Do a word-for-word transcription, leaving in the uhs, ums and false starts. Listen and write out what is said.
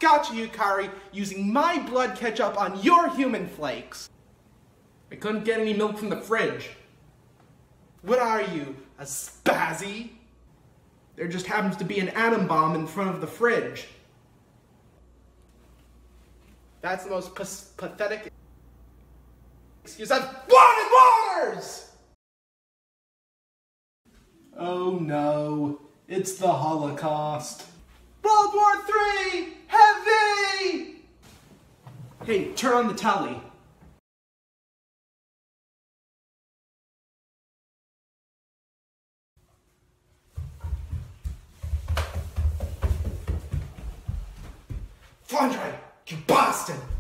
Gotcha, Yukari, using my blood ketchup on your human flakes. I couldn't get any milk from the fridge. What are you, a spazzy? There just happens to be an atom bomb in front of the fridge. That's the most pathetic excuse I've wanted waters! Oh no, it's the Holocaust. World War Three! Heavy! Hey, turn on the telly. Flandre, you bastard!